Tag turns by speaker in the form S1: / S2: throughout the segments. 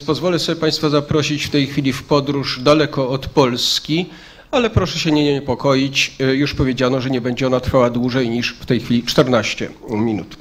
S1: Pozwolę sobie Państwa zaprosić w tej chwili w podróż daleko od Polski, ale proszę się nie niepokoić. Już powiedziano, że nie będzie ona trwała dłużej niż w tej chwili 14 minut.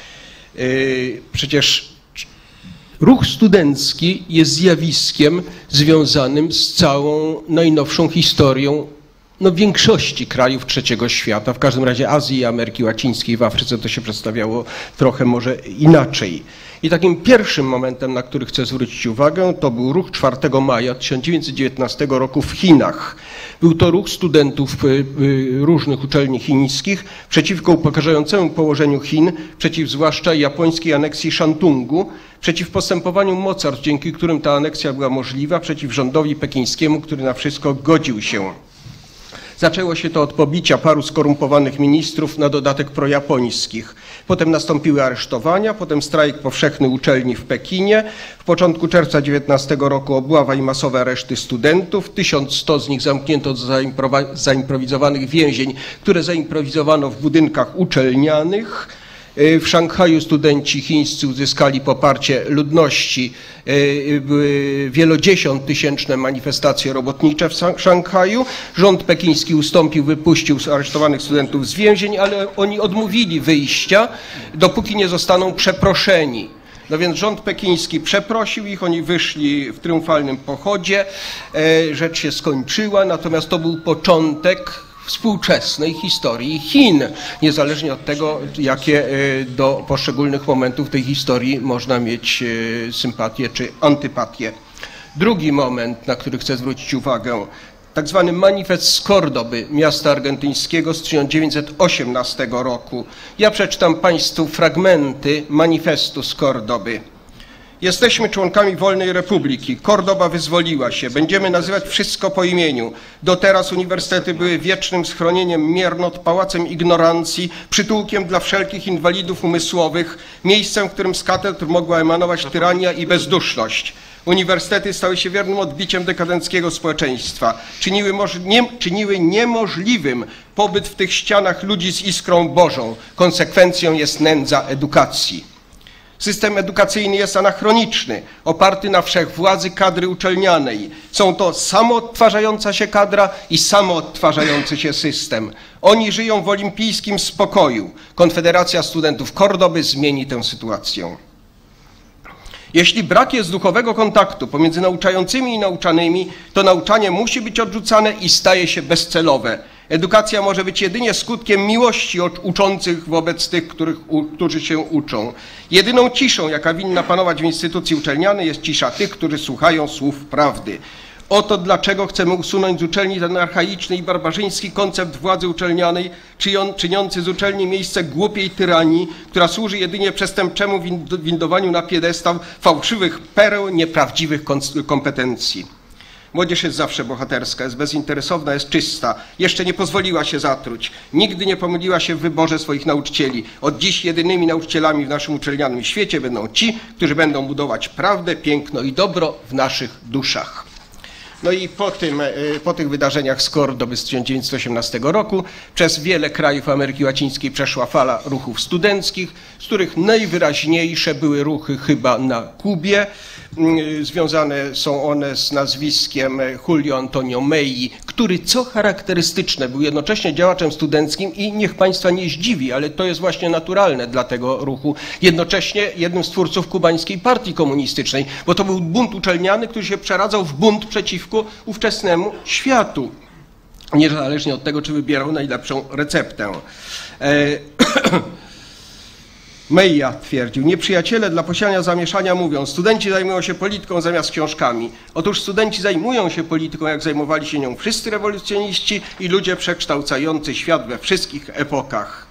S1: Przecież ruch studencki jest zjawiskiem związanym z całą najnowszą historią większości krajów trzeciego świata, w każdym razie Azji i Ameryki Łacińskiej. W Afryce to się przedstawiało trochę może inaczej. I takim pierwszym momentem, na który chcę zwrócić uwagę, to był ruch 4 maja 1919 roku w Chinach. Był to ruch studentów różnych uczelni chińskich przeciwko upokarzającemu położeniu Chin, przeciw zwłaszcza japońskiej aneksji Shantungu, przeciw postępowaniu mocarstw, dzięki którym ta aneksja była możliwa, przeciw rządowi pekińskiemu, który na wszystko godził się. Zaczęło się to od pobicia paru skorumpowanych ministrów, na dodatek projapońskich. Potem nastąpiły aresztowania, potem strajk powszechny uczelni w Pekinie. W początku czerwca 19 roku obława i masowe areszty studentów. 1100 z nich zamknięto do zaimprowizowanych więzień, które zaimprowizowano w budynkach uczelnianych. W Szanghaju studenci chińscy uzyskali poparcie ludności. Były wielodziesiąttysięczne manifestacje robotnicze w Szanghaju. Rząd pekiński ustąpił, wypuścił aresztowanych studentów z więzień, ale oni odmówili wyjścia, dopóki nie zostaną przeproszeni. No więc rząd pekiński przeprosił ich, oni wyszli w triumfalnym pochodzie, rzecz się skończyła, natomiast to był początek współczesnej historii Chin, niezależnie od tego, jakie do poszczególnych momentów tej historii można mieć sympatię czy antypatię. Drugi moment, na który chcę zwrócić uwagę, tak zwany manifest z Kordoby, miasta argentyńskiego z 1918 roku. Ja przeczytam Państwu fragmenty manifestu z Kordoby. Jesteśmy członkami wolnej republiki. Kordoba wyzwoliła się. Będziemy nazywać wszystko po imieniu. Do teraz uniwersytety były wiecznym schronieniem miernot, pałacem ignorancji, przytułkiem dla wszelkich inwalidów umysłowych, miejscem, w którym z katedr mogła emanować tyrania i bezduszność. Uniwersytety stały się wiernym odbiciem dekadenckiego społeczeństwa. Czyniły niemożliwym pobyt w tych ścianach ludzi z iskrą Bożą. Konsekwencją jest nędza edukacji. System edukacyjny jest anachroniczny, oparty na wszechwładzy kadry uczelnianej. Są to samoodtwarzająca się kadra i samoodtwarzający się system. Oni żyją w olimpijskim spokoju. Konfederacja Studentów Kordoby zmieni tę sytuację. Jeśli brak jest duchowego kontaktu pomiędzy nauczającymi i nauczanymi, to nauczanie musi być odrzucane i staje się bezcelowe. Edukacja może być jedynie skutkiem miłości uczących wobec tych, którzy się uczą. Jedyną ciszą, jaka winna panować w instytucji uczelnianej, jest cisza tych, którzy słuchają słów prawdy. Oto dlaczego chcemy usunąć z uczelni ten archaiczny i barbarzyński koncept władzy uczelnianej, czyniący z uczelni miejsce głupiej tyranii, która służy jedynie przestępczemu windowaniu na piedestał fałszywych pereł nieprawdziwych kompetencji. Młodzież jest zawsze bohaterska, jest bezinteresowna, jest czysta. Jeszcze nie pozwoliła się zatruć. Nigdy nie pomyliła się w wyborze swoich nauczycieli. Od dziś jedynymi nauczycielami w naszym uczelnianym świecie będą ci, którzy będą budować prawdę, piękno i dobro w naszych duszach. No i po tych wydarzeniach z Kordoby z 1918 roku przez wiele krajów Ameryki Łacińskiej przeszła fala ruchów studenckich, z których najwyraźniejsze były ruchy chyba na Kubie. Związane są one z nazwiskiem Julio Antonio Mei, który, co charakterystyczne, był jednocześnie działaczem studenckim i niech Państwa nie zdziwi, ale to jest właśnie naturalne dla tego ruchu, jednocześnie jednym z twórców kubańskiej partii komunistycznej, bo to był bunt uczelniany, który się przeradzał w bunt przeciwko ówczesnemu światu, niezależnie od tego, czy wybierał najlepszą receptę. Meja twierdził, nieprzyjaciele dla posiania zamieszania mówią, studenci zajmują się polityką zamiast książkami. Otóż studenci zajmują się polityką, jak zajmowali się nią wszyscy rewolucjoniści i ludzie przekształcający świat we wszystkich epokach.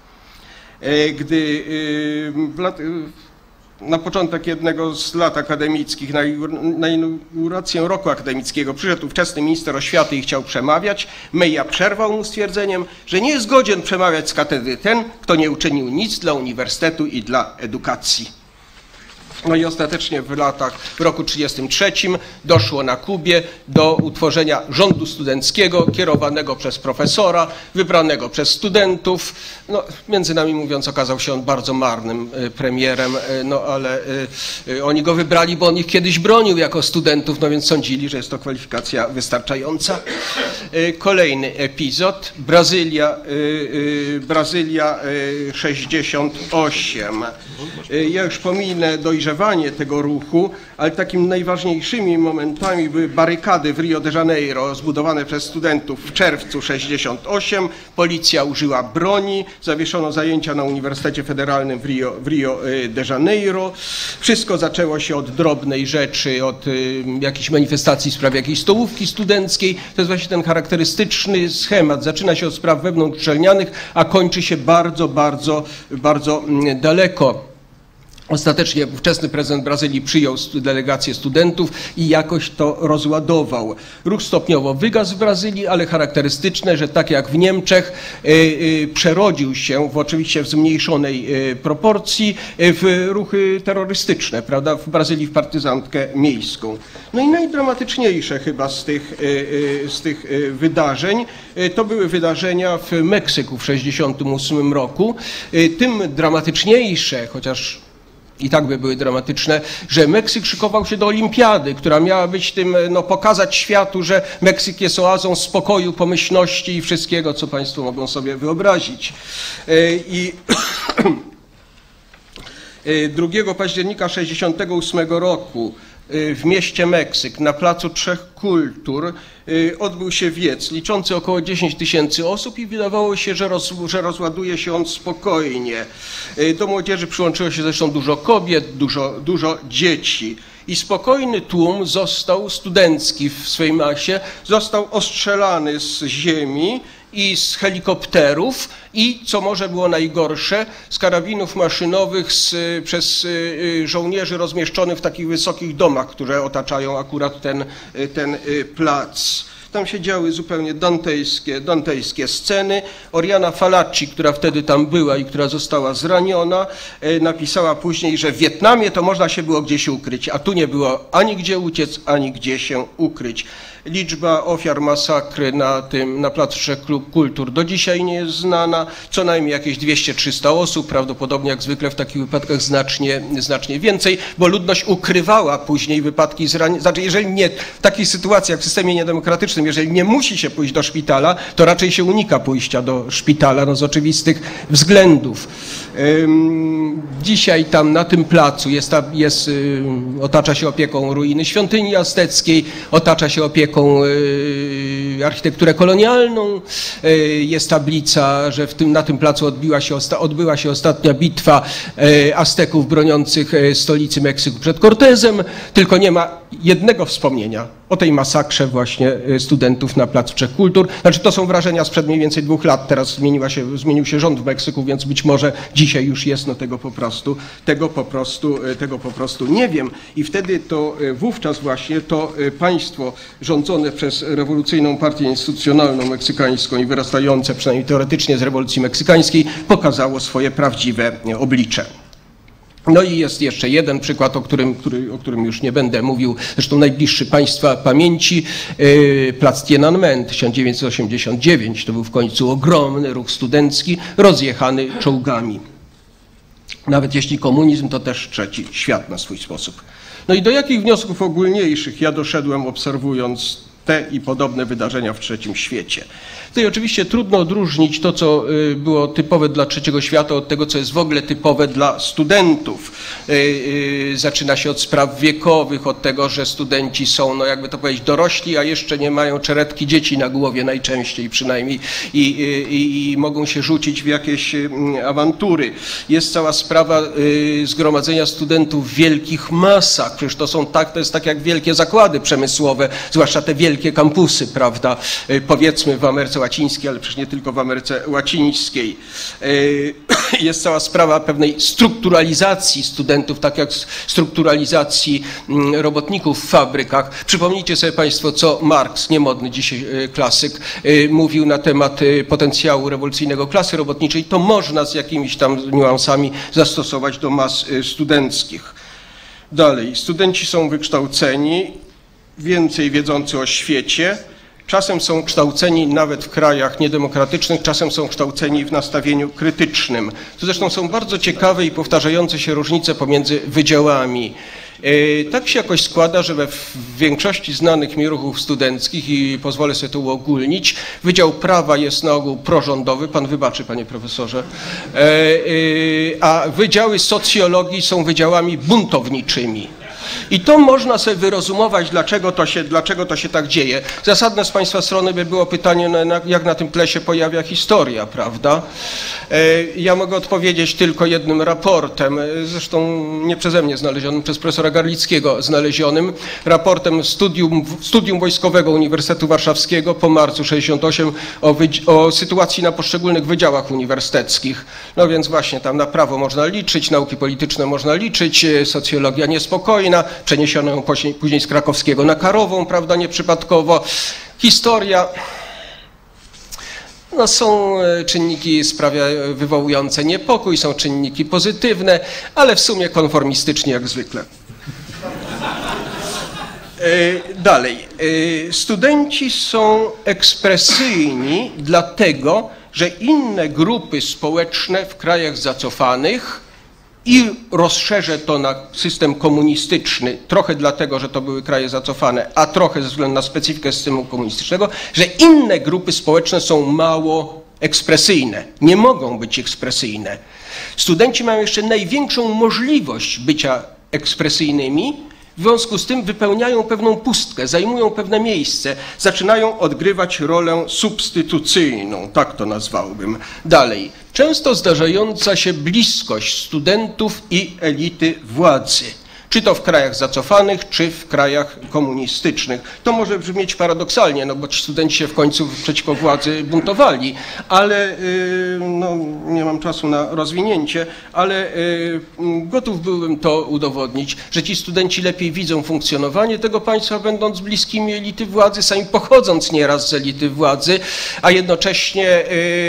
S1: Na początek jednego z lat akademickich, na inaugurację roku akademickiego przyszedł ówczesny minister oświaty i chciał przemawiać. Meja przerwał mu stwierdzeniem, że nie jest godzien przemawiać z katedry ten, kto nie uczynił nic dla uniwersytetu i dla edukacji. No i ostatecznie w roku 1933 doszło na Kubie do utworzenia rządu studenckiego kierowanego przez profesora, wybranego przez studentów. No, między nami mówiąc, okazał się on bardzo marnym premierem, no ale oni go wybrali, bo on ich kiedyś bronił jako studentów, no więc sądzili, że jest to kwalifikacja wystarczająca. Kolejny epizod, Brazylia 68. Ja już pominę dojrzewanie tego ruchu, ale takimi najważniejszymi momentami były barykady w Rio de Janeiro zbudowane przez studentów w czerwcu 68. Policja użyła broni, zawieszono zajęcia na Uniwersytecie Federalnym w Rio de Janeiro. Wszystko zaczęło się od drobnej rzeczy, od jakichś manifestacji w sprawie jakiejś stołówki studenckiej. To jest właśnie ten charakterystyczny schemat. Zaczyna się od spraw wewnątrzuczelnianych, a kończy się bardzo, bardzo, bardzo daleko. Ostatecznie ówczesny prezydent Brazylii przyjął delegację studentów i jakoś to rozładował. Ruch stopniowo wygasł w Brazylii, ale charakterystyczne, że tak jak w Niemczech przerodził się oczywiście w zmniejszonej proporcji w ruchy terrorystyczne, prawda, w Brazylii w partyzantkę miejską. No i najdramatyczniejsze chyba z tych wydarzeń to były wydarzenia w Meksyku w 1968 roku. Tym dramatyczniejsze, chociaż i tak by były dramatyczne, że Meksyk szykował się do olimpiady, która miała być tym, no, pokazać światu, że Meksyk jest oazą spokoju, pomyślności i wszystkiego, co Państwo mogą sobie wyobrazić. I 2 października 1968 roku w mieście Meksyk na Placu Trzech Kultur odbył się wiec liczący około 10 000 osób i wydawało się, że rozładuje się on spokojnie. Do młodzieży przyłączyło się zresztą dużo kobiet, dużo dzieci. I spokojny tłum studencki w swej masie, został ostrzelany z ziemi i z helikopterów i, co może było najgorsze, z karabinów maszynowych przez żołnierzy rozmieszczonych w takich wysokich domach, które otaczają akurat ten plac. Tam się działy zupełnie dantejskie sceny. Oriana Fallaci, która wtedy tam była i która została zraniona, napisała później, że w Wietnamie to można się było gdzieś ukryć, a tu nie było ani gdzie uciec, ani gdzie się ukryć. Liczba ofiar masakry na Placu Trzech Kultur do dzisiaj nie jest znana. Co najmniej jakieś 200-300 osób, prawdopodobnie jak zwykle w takich wypadkach znacznie więcej, bo ludność ukrywała później wypadki zranień. Znaczy, jeżeli nie, w takich sytuacjach w systemie niedemokratycznym, jeżeli nie musi się pójść do szpitala, to raczej się unika pójścia do szpitala, no z oczywistych względów. Dzisiaj tam na tym placu otacza się opieką ruiny świątyni azteckiej, otacza się opieką architekturę kolonialną. Jest tablica, że na tym placu odbyła się ostatnia bitwa Azteków broniących stolicy Meksyku przed Cortezem, tylko nie ma jednego wspomnienia o tej masakrze właśnie studentów na Placu Trzech Kultur. Znaczy, to są wrażenia sprzed mniej więcej 2 lat. Teraz zmienił się rząd w Meksyku, więc być może dzisiaj już jest, no tego po prostu nie wiem. I wtedy wówczas właśnie to państwo rządzone przez rewolucyjną partię instytucjonalną meksykańską i wyrastające przynajmniej teoretycznie z rewolucji meksykańskiej pokazało swoje prawdziwe oblicze. No i jest jeszcze jeden przykład, o którym już nie będę mówił, zresztą najbliższy Państwa pamięci, plac Tiananmen 1989, to był w końcu ogromny ruch studencki, rozjechany czołgami. Nawet jeśli komunizm, to też trzeci świat na swój sposób. No i do jakich wniosków ogólniejszych ja doszedłem, obserwując te i podobne wydarzenia w trzecim świecie? Tutaj oczywiście trudno odróżnić to, co było typowe dla trzeciego świata, od tego, co jest w ogóle typowe dla studentów. Zaczyna się od spraw wiekowych, od tego, że studenci są, no jakby to powiedzieć, dorośli, a jeszcze nie mają czeretki dzieci na głowie najczęściej przynajmniej i mogą się rzucić w jakieś awantury. Jest cała sprawa zgromadzenia studentów w wielkich masach. Przecież to jest tak jak wielkie zakłady przemysłowe, zwłaszcza te wielkie kampusy, prawda, powiedzmy w Ameryce Łacińskiej, ale przecież nie tylko w Ameryce Łacińskiej. Jest cała sprawa pewnej strukturalizacji studentów, tak jak strukturalizacji robotników w fabrykach. Przypomnijcie sobie Państwo, co Marx, niemodny dzisiaj klasyk, mówił na temat potencjału rewolucyjnego klasy robotniczej. To można z jakimiś tam niuansami zastosować do mas studenckich. Dalej, studenci są wykształceni, więcej wiedzący o świecie, czasem są kształceni nawet w krajach niedemokratycznych, czasem są kształceni w nastawieniu krytycznym. Tu zresztą są bardzo ciekawe i powtarzające się różnice pomiędzy wydziałami. Tak się jakoś składa, że w większości znanych mi ruchów studenckich, i pozwolę sobie to uogólnić, Wydział Prawa jest na ogół prorządowy, pan wybaczy, panie profesorze, a wydziały socjologii są wydziałami buntowniczymi. I to można sobie wyrozumować, dlaczego to się tak dzieje. Zasadne z państwa strony by było pytanie, jak na tym tle się pojawia historia, prawda? Ja mogę odpowiedzieć tylko jednym raportem, zresztą nie przeze mnie znalezionym, przez profesora Garlickiego znalezionym, raportem Studium Wojskowego Uniwersytetu Warszawskiego po marcu 68 o sytuacji na poszczególnych wydziałach uniwersyteckich. No więc właśnie tam na prawo można liczyć, nauki polityczne można liczyć, socjologia niespokojna, przeniesiono ją później z krakowskiego na Karową, prawda, nieprzypadkowo. Historia, no są czynniki wywołujące niepokój, są czynniki pozytywne, ale w sumie konformistycznie jak zwykle. Dalej, studenci są ekspresyjni dlatego, że inne grupy społeczne w krajach zacofanych, i rozszerzę to na system komunistyczny, trochę dlatego, że to były kraje zacofane, a trochę ze względu na specyfikę systemu komunistycznego, że inne grupy społeczne są mało ekspresyjne, nie mogą być ekspresyjne. Studenci mają jeszcze największą możliwość bycia ekspresyjnymi, w związku z tym wypełniają pewną pustkę, zajmują pewne miejsce, zaczynają odgrywać rolę substytucyjną, tak to nazwałbym. Dalej, często zdarzająca się bliskość studentów i elity władzy, czy to w krajach zacofanych, czy w krajach komunistycznych. To może brzmieć paradoksalnie, no bo ci studenci się w końcu przeciwko władzy buntowali, ale no, nie mam czasu na rozwinięcie, ale gotów byłbym to udowodnić, że ci studenci lepiej widzą funkcjonowanie tego państwa, będąc bliskimi elity władzy, sami pochodząc nieraz z elity władzy, a jednocześnie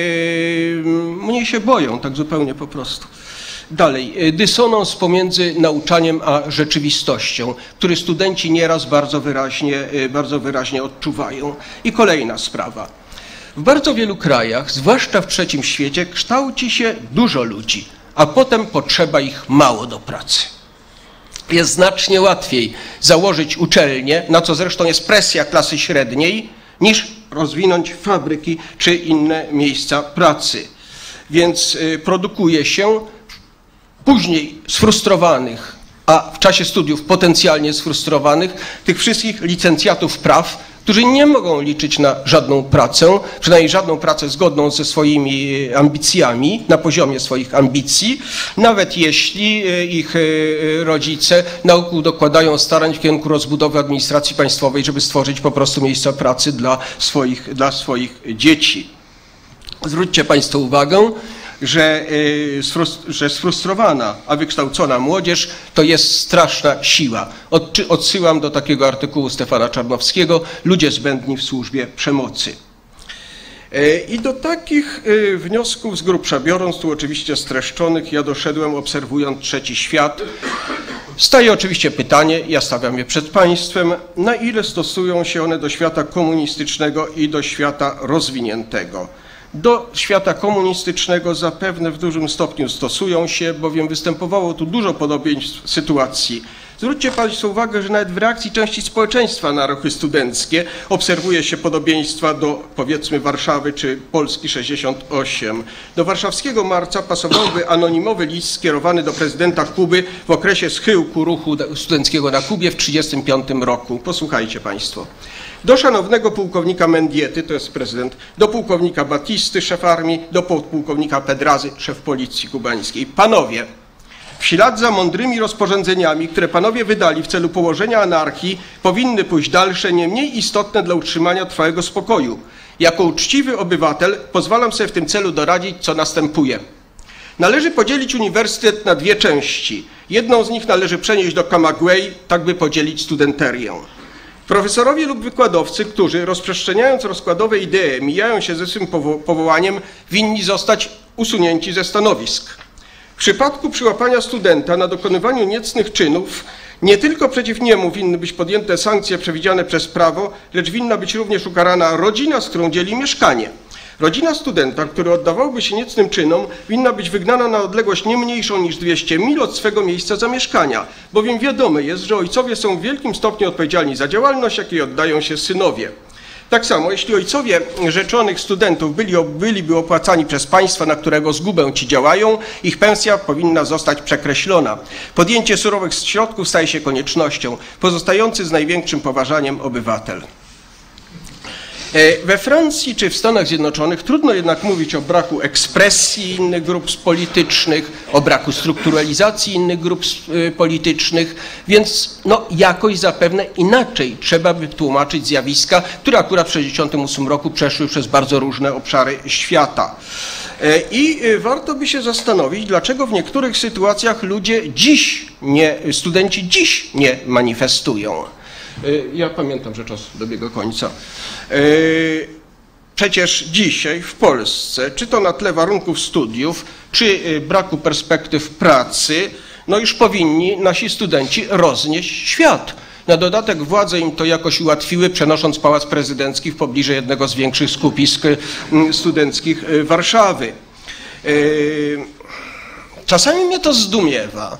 S1: mniej się boją, tak zupełnie po prostu. Dalej, dysonans pomiędzy nauczaniem a rzeczywistością, który studenci nieraz bardzo wyraźnie odczuwają. I kolejna sprawa. W bardzo wielu krajach, zwłaszcza w trzecim świecie, kształci się dużo ludzi, a potem potrzeba ich mało do pracy. Jest znacznie łatwiej założyć uczelnię, na co zresztą jest presja klasy średniej, niż rozwinąć fabryki czy inne miejsca pracy. Więc produkuje się później sfrustrowanych, a w czasie studiów potencjalnie sfrustrowanych, tych wszystkich licencjatów praw, którzy nie mogą liczyć na żadną pracę, przynajmniej żadną pracę zgodną ze swoimi ambicjami, na poziomie swoich ambicji, nawet jeśli ich rodzice na ogół dokładają starań w kierunku rozbudowy administracji państwowej, żeby stworzyć po prostu miejsca pracy dla swoich dzieci. Zwróćcie państwo uwagę, że sfrustrowana, a wykształcona młodzież to jest straszna siła. Odsyłam do takiego artykułu Stefana Czarnowskiego, Ludzie zbędni w służbie przemocy. I do takich wniosków z grubsza biorąc, tu oczywiście streszczonych, ja doszedłem obserwując trzeci świat. Staje oczywiście pytanie, ja stawiam je przed państwem, na ile stosują się one do świata komunistycznego i do świata rozwiniętego. Do świata komunistycznego zapewne w dużym stopniu stosują się, bowiem występowało tu dużo podobieństw sytuacji. Zwróćcie państwo uwagę, że nawet w reakcji części społeczeństwa na ruchy studenckie obserwuje się podobieństwa do, powiedzmy, Warszawy czy Polski 68. Do warszawskiego marca pasowałby anonimowy list skierowany do prezydenta Kuby w okresie schyłku ruchu studenckiego na Kubie w 1935 roku. Posłuchajcie państwo. Do szanownego pułkownika Mendiety, to jest prezydent, do pułkownika Batisty, szef armii, do pułkownika Pedrazy, szef policji kubańskiej. Panowie, w ślad za mądrymi rozporządzeniami, które panowie wydali w celu położenia anarchii, powinny pójść dalsze, nie mniej istotne dla utrzymania trwałego spokoju. Jako uczciwy obywatel pozwalam sobie w tym celu doradzić, co następuje. Należy podzielić uniwersytet na dwie części. Jedną z nich należy przenieść do Camagüey, tak by podzielić studenterię. Profesorowie lub wykładowcy, którzy rozprzestrzeniając rozkładowe idee mijają się ze swym powołaniem, winni zostać usunięci ze stanowisk. W przypadku przyłapania studenta na dokonywaniu niecnych czynów Nie tylko przeciw niemu winny być podjęte sankcje przewidziane przez prawo, lecz winna być również ukarana rodzina, z którą dzieli mieszkanie. Rodzina studenta, który oddawałby się niecnym czynom, winna być wygnana na odległość nie mniejszą niż 200 mil od swego miejsca zamieszkania, bowiem wiadome jest, że ojcowie są w wielkim stopniu odpowiedzialni za działalność, jakiej oddają się synowie. Tak samo, jeśli ojcowie rzeczonych studentów byliby opłacani przez państwa, na którego zgubę ci działają, ich pensja powinna zostać przekreślona. Podjęcie surowych środków staje się koniecznością, pozostający z największym poważaniem obywatel. We Francji czy w Stanach Zjednoczonych trudno jednak mówić o braku ekspresji innych grup politycznych, o braku strukturalizacji innych grup politycznych, więc no, jakoś zapewne inaczej trzeba by tłumaczyć zjawiska, które akurat w 1968 roku przeszły przez bardzo różne obszary świata. I warto by się zastanowić, dlaczego w niektórych sytuacjach studenci dziś nie manifestują. Ja pamiętam, że czas dobiega końca. Przecież dzisiaj w Polsce, czy to na tle warunków studiów, czy braku perspektyw pracy, no już powinni nasi studenci roznieść świat. Na dodatek władze im to jakoś ułatwiły, przenosząc Pałac Prezydencki w pobliże jednego z większych skupisk studenckich Warszawy. Czasami mnie to zdumiewa.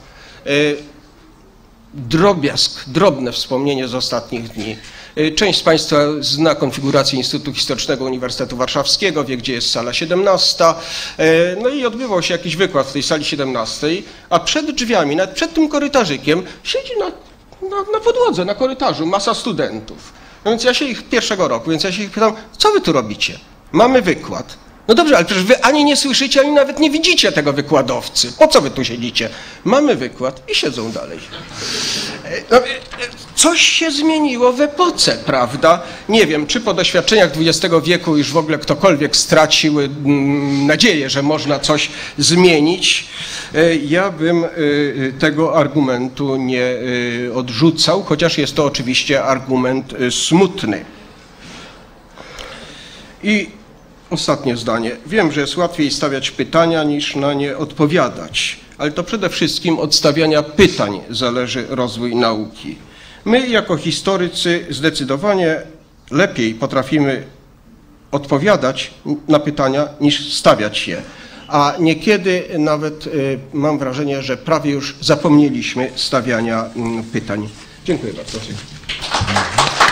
S1: Drobiazg, drobne wspomnienie z ostatnich dni. Część z Państwa zna konfigurację Instytutu Historycznego Uniwersytetu Warszawskiego, wie, gdzie jest sala 17. No i odbywał się jakiś wykład w tej sali 17, a przed drzwiami, nawet przed tym korytarzykiem siedzi na podłodze, na korytarzu masa studentów. No więc ja się ich pierwszego roku, więc ja się ich pytam, co wy tu robicie? Mamy wykład. No dobrze, ale przecież wy ani nie słyszycie, ani nawet nie widzicie tego wykładowcy. Po co wy tu siedzicie? Mamy wykład i siedzą dalej. No, coś się zmieniło w epoce, prawda? Nie wiem, czy po doświadczeniach XX wieku już w ogóle ktokolwiek stracił nadzieję, że można coś zmienić. Ja bym tego argumentu nie odrzucał, chociaż jest to oczywiście argument smutny. I ostatnie zdanie. Wiem, że jest łatwiej stawiać pytania niż na nie odpowiadać, ale to przede wszystkim od stawiania pytań zależy rozwój nauki. My jako historycy zdecydowanie lepiej potrafimy odpowiadać na pytania niż stawiać je, a niekiedy nawet mam wrażenie, że prawie już zapomnieliśmy stawiania pytań. Dziękuję bardzo.